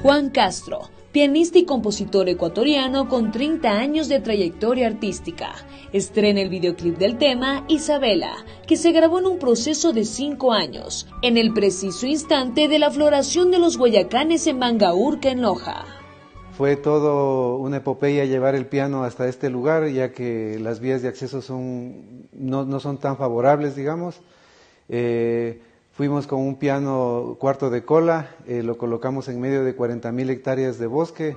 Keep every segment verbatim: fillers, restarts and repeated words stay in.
Juan Castro, pianista y compositor ecuatoriano con treinta años de trayectoria artística, estrena el videoclip del tema Isabela, que se grabó en un proceso de cinco años, en el preciso instante de la floración de los guayacanes en Mangaurca, en Loja. Fue todo una epopeya llevar el piano hasta este lugar, ya que las vías de acceso son, no, no son tan favorables, digamos. Eh, fuimos con un piano cuarto de cola, eh, lo colocamos en medio de cuarenta mil hectáreas de bosque.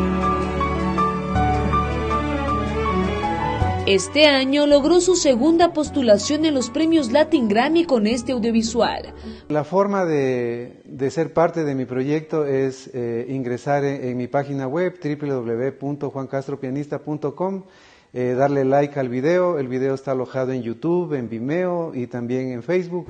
Este año logró su segunda postulación en los premios Latin Grammy con este audiovisual. La forma de, de ser parte de mi proyecto es eh, ingresar en, en mi página web doble u doble u doble u punto juan castro pianista punto com, eh, darle like al video. El video está alojado en YouTube, en Vimeo y también en Facebook.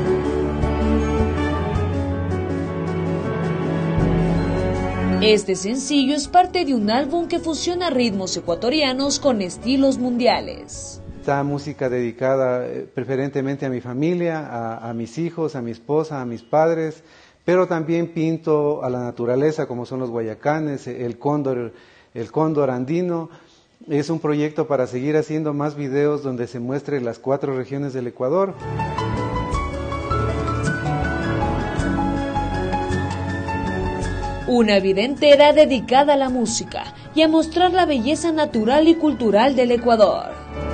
Este sencillo es parte de un álbum que fusiona ritmos ecuatorianos con estilos mundiales. Esta música dedicada eh, preferentemente a mi familia, a, a mis hijos, a mi esposa, a mis padres, pero también pinto a la naturaleza, como son los guayacanes, el cóndor, el cóndor andino. Es un proyecto para seguir haciendo más videos donde se muestre las cuatro regiones del Ecuador. Una vida entera dedicada a la música y a mostrar la belleza natural y cultural del Ecuador.